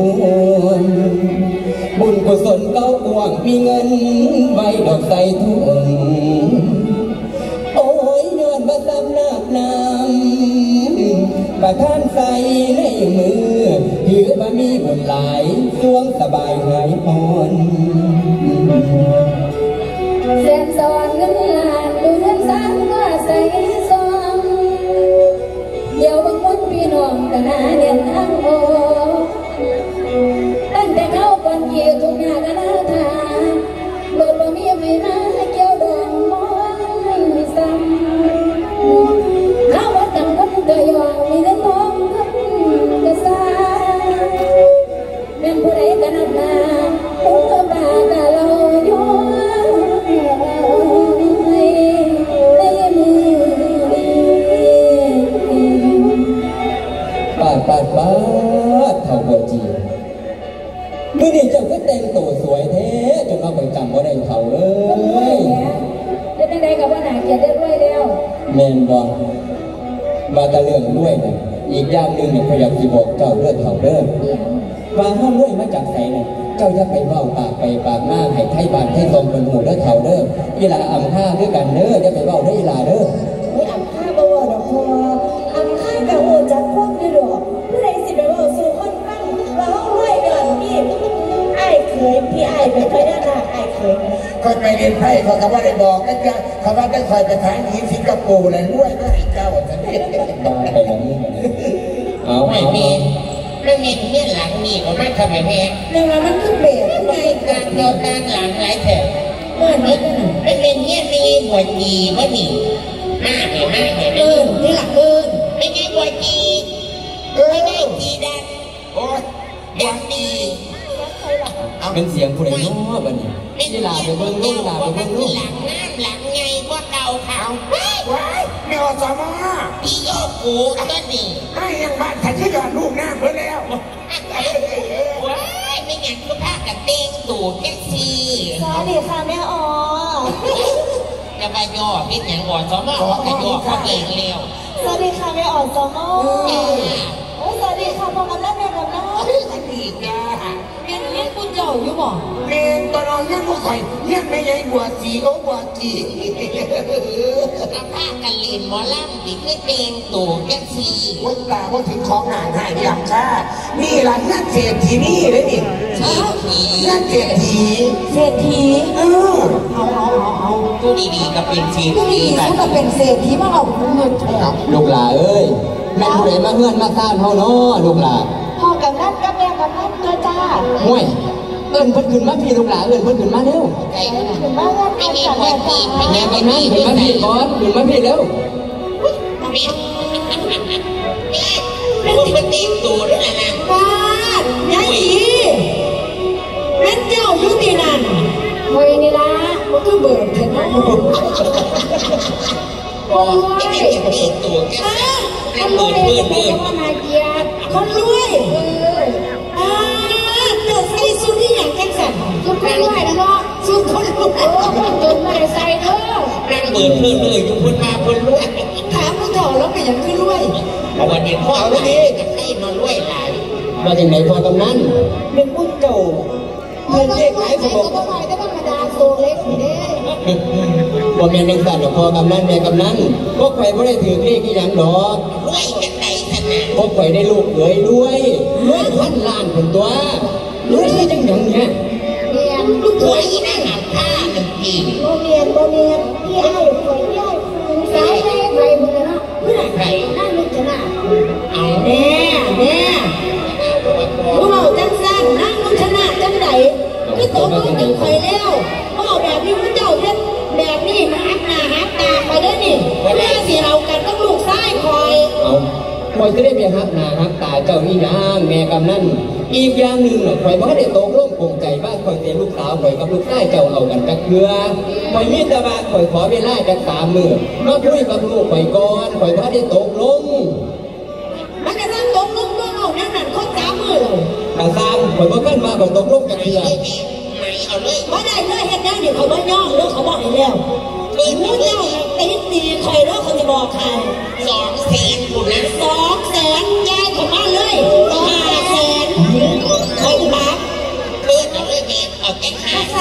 วนบุญกุศลเก้าดวงมีเงินใบดอกใส่ถุงโอ้ยนอนมาซ้ำหนักน้ำประทานใส่ในมือถือว่ามีบุญหลายสวงสบายหายพรแสนสอนเงินล้านดูเงินสร้างว่าใส่ซองเดี๋ยวบางคนพี่น้องก็น่าเด่นทั้งโอตั้งแต่เขาก่อนเกี่ยวทุกอย่างก็น่าทานโดยบ่มีไม่มาเกี่ยวดองมองไม่ซ้ำเขาว่าตั้งคนก็ยอมมีเงินทองก็สร้างเป็นผู้ใดก็นับหนาผู้ก็บาก็เราอยู่ป้าเท่าบัวจีมื่อนี้เจ้าก็แต่งตัวสวยแท้จนเอาไปจำว่าได้เขาเลยเป็นยังไงกับว่าหนาเกียรติได้ด้วยแล้วแมนบอกมาตะเรื่องด้วยนะอีกอย่างหนึ่งเนี่ยพยายามจะบอกเจ้าเลือดเขาเด้อว่าห้ามด้วยมาจากไหนเนี่ยเจ้าจะไปเบ้าปากไปปากหน้าให้ไทยบานไทยทรงเป็นหูเลือดเขาเด้ออีลาอ่ำข้าด้วยกันเด้อจะไปเบ้าได้อีลาเด้อไม่อ่ำข้าบ่วดอกพออ่ำข้ากับโอจัดพวกนี่ดอกผู้ใดสิไปเบ้าสู่คนฟังว่าห้องร้อยเดือนพี่ไอ้เคยพี่ไอ้เป็นพญานาคไอ้เคยคนไปเรียนไพ่เขาคำว่าได้บอกก็จะคำว่าได้คอยไปทางนี้สิงคโปร์เลยด้วยก็ให้เจ้าจะเรียกมาไปแบบนี้เอาไม่มีเนี่ยหลังนี่ผมไม่ทำแบบนี้เรื่องมันคือเบรกไงการเดินทางหลังหลายแถบไม่เป็นเนี่ยมีบวชจีวะนี่มาเห็นนี่หลักไม่ได้บวชจีไม่ได้จีดันโอ้ยดันดีเป็นเสียงผู้ใดน้อบัดนี้นี่ลาไปเบิ่งลูกลาไปเบิ่งลูกหลังน้ำหลังไงว่าเก่าเขาว้ายไม่อสมพี่โยกูก็นี่ให้ยังบ้านฉันที่ยอดลูกหน้าเพื่อแล้วว้ายไม่งั้นก็พากันเต้งตู่แท็กซี่สวัสดีค่ะแม่อ๋อจะไปย่อพี่อย่างอ่อนสมอจะย่อเขาเองเร็วสวัสดีค่ะแม่อ๋อสมอสวัสดีค่ะพ่อกำลังแม่กำลังสวัสดีจ้าเรียนคุณเจ้าอยู่บ่เรียนตอนเราเรียนลูกไข่เรียนไม่ใหญ่บัวจีก็บัวจีพากันเรียนหมอลำดิคือเต้งตู่แท็กซี่วันตาว่าถึงของงานหายอย่างชานี่หลังนั่นเศรษฐีนี่เลยนี่นั่นเศรษฐีเอาตัวดีๆก็เป็นเศรษฐีเขาก็เป็นเศรษฐีมาเอาเงินลูกหลาเอ้ยแม่ผู้ใดมาเฮือนมาซ่านเฮาเนาะลูกหลาพ่อกับนั่นกับแม่กับนั่นก็จ้าห่วยเอิ้นเพิ่นขึ้นมาพี่ลูกหลาเอิ้นเพิ่นขึ้นมาเร็วขึ้นมาเงินไม่มีหัวจีแม่กับนั่นขึ้นมาพี่ก่อนขึ้นมาพี่เร็วคุณเป็นเต้งตู่ด้วยนะป้ายายอีนั่นเจ้ายุตินันเฮ้ยนี่ละมันก็เบิดถึงนั่นโอ้ยเต้งตู่แค่นั่นเบิดนาเกียรติคนรวยเจ้าใส่ชุดที่อย่างแจ็คสันชุดคนรวยนะเนาะชุดคนรวยจนไม่ใส่เด้อนั่นเบิดเลยทุกคนมาคนรวยถามผู้ต่อแล้วเป็นอย่างที่รวยวันนี้พ่อวันนี้จะให้มารวยหลายมาจากไหนพ่อกำนันเป็นผู้เก่าเงินเล็กหลายสมองก็ไม่ได้ธรรมดาโซเล็กนี่เด้บ่แม่นจังซั่นพ่อกำนันแม่กำนันพวกข่อยบ่ได้ถือเลขอีหยังดอกรวยจังได๋ซั่นน่ะพวกข่อยได้ลูกเอ๋ยด้วยพันล้านพุ่นตัวรวยจังหยังเนี่ยเรียนลูกรวยนั่นน่ะผ้า1ปีบ่เรียนพี่อ้ายข่อยพี่อ้ายสายแม่ไผบ่เนาะเมื่อไหร่น่านึกจะน่ะเอาแม่ผู้เฒ่าจังซั่นนั่งนุชนะจังได๋คือตกลงกันข่อยแล้วพ่อแบบนี้พระเจ้าเฮ็ดแบบนี้มาหักหน้าหักตาไปเด้อนี่เพื่อสิเอากันกับลูกชายข่อยเอาข่อยจะได้ไปหักหน้าหักตาเจ้าอีหยังแม่กำนันอีกอย่างหนึ่งข่อยบ่ได้ตกลงปลงใจว่าข่อยเป็นลูกสาวข่อยกับลูกชายเจ้าเอากันจักเทื่อข่อยมีแต่ว่าข่อยขอเวลาจัก3 มื้อมาคุยกับลูกข่อยก่อนข่อยบ่ได้ตกลงมันจะต้องตกลงบ่เอานั่นนั่นคน3 มื้อแต่3ข่อยบ่ทันว่าข่อยตกลงจักเทื่อเอาเลยบ่ได้เลยเฮ็ดแล้วนี่เขาบ่ย่อเด้อเขาบอกให้แล้วมูเจ้าตีข่อยเด้อเขาจะบอกใคร 200,000พุ่นนะ 200,000ยายเข้ามาเลย500,000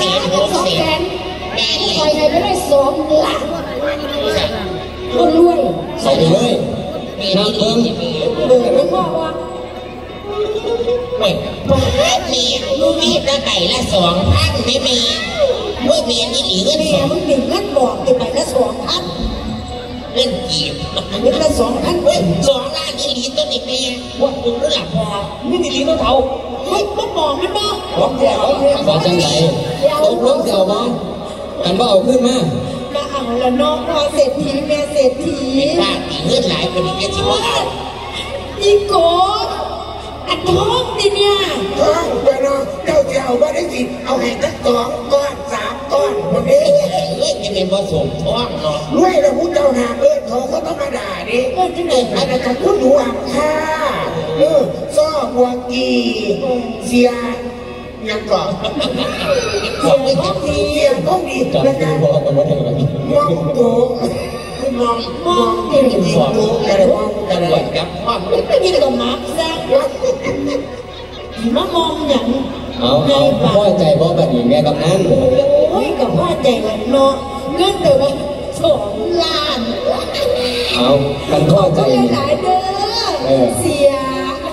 200,000 แม่คอยให้ไปได้2 ล้านคนรวยใส่ไปเลยน้ำเบิ้งไม่พอว่าไม่ป้ามีลูกมีตะไก่ละ2,000ไม่มีลูกมีอันนี้เงินแม่มึงมีเงินบอกจะไปละ2,000 เงินกีบเงินละ2,000 เฮ้ย2 ล้านนี่ลีต้นนี่แม่ว่าคุณรู้หลักพอนี่ลีต้นเท่าเฮ้ยมึงบอกมันบ่ของแถวขอจังไหนตกลงเสี่ยวบ้างกันว่าเอาขึ้นมามาเอาละน้องพ่อเศรษฐีแม่เศรษฐีบ้านมีเงินหลายคนอีกที่ว่าอีโกอัดท้องดิเนี่ยท้องไปเนาะเจ้าจะเอาว่าได้กินเอาให้ทั้ง2 ก้อน 3 ก้อนวันนี้เอ้ยจะเป็นผสมท้องเนาะรวยแล้วผู้เจ้าหาเขาต้องมาด่าดิที่ไหนอันนั้นจะพูดหวงค่ะซ่อบัวกีเสียยังก่อนบอกไม่ถูกเสียต้องดีจับแล้วคืกัอนบอกกันว่าเท่าไหร่มองโตมองเด็กโตกันมองกันตำรวจจับพ่อไม่มีกับมักซะมามองอย่างเอาพ่อใจพ่อแบบนี้แม่กับนั้นโอ้ยกับพ่อใจวันเนาะเงินแต่ว่า2 ล้านเอากันพ่อใจนี่หลายเด้อเสีย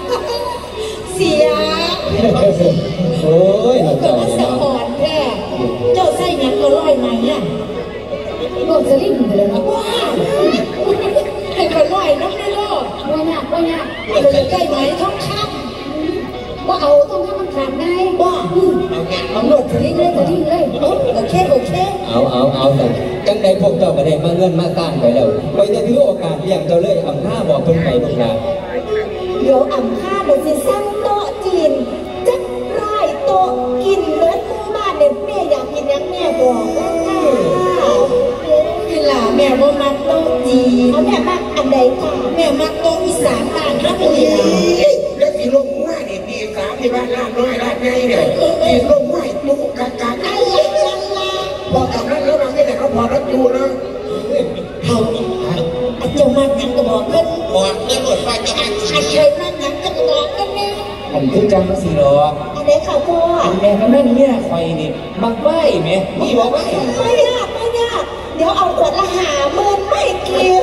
โอ้ยเราก็เจ้ามาเนี่ยสะเนาะพอนแท้เจ้าใส่หยังก็ร้อยไหมอ่ะโลกจะลิ่งไปเลยนะว้าให้ก็ร้อยน้ำได้เนาะว่ายากเราจะได้ไหมทองคว่าเอาต้องให้มันขาดได้ำว่าตำรวจจะลิ่ลิ่งงเลเลย ยจะลิ่งเลยโอเคเอาแต่จังใดพวกเจ้าประเด็นมาเงื่อนมาสร้างไปแล้วไปจะถือโอกาสเลี้ยงเจ้าเลยอำนาจบอกเพิ่นไปพวกเราเดี๋ยวอ่ำค่าเดี๋ยวสิสั่งโต๊ะจีนจักรายโต๊ะกินเหมือนหมู่บ้านเนี่ยแม่อยากกินยังแม่บอกแล้วค่ะนี่ล่ะแม่ว่ามักโต๊ะจีนเอาแม่มักอันใดค่ะแม่มักโต๊ะอีสานบ้านฮักเลยล่ะแล้วสีลงว่าเนี่ยดี3ที่บ้านลาดน้อยลาดไงเนี่ยสีลงว่าตุ้งกากาอันละบอกกับนั้นแล้วเราไม่ได้เขาพอรับดูนะเขาอันเจ้ามักหยังก็บอกเพิ่นบอกตำรวจว่าจะอ่านอันเคยมักหยังก็บอกเพิ่นแน่ผมคือจังสีหรอกอันใดค่ะพ่อแม่ก็นั่นเนี่ยคอยนี่มักไหวไหมนี่บอกไหวไม่ยากเดี๋ยวเอาขวดละ50,000ไม่กิน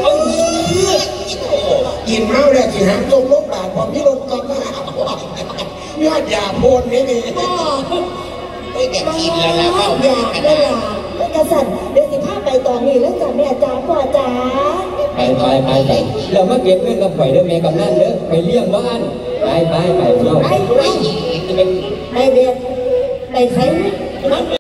กินเมาเนี่ยสิหางตรงลงบาทพอพี่ลงก็มาญาติยาโพนนี่นี่พ่อไม่แก่กินแล้วแล้วเข้าอไม่ยากกันได้ล่ะกษัตริย์เดี๋ยวสิพาไปตอนนี้แล้วจ้ะแม่จ๋าพ่อจ๋าไปเรามาเก็บเงินกับข่อยเด้อแม่กับนั่นเด้อไปเลี้ยงบ้านไปเนาะไปเด็ดไปใคร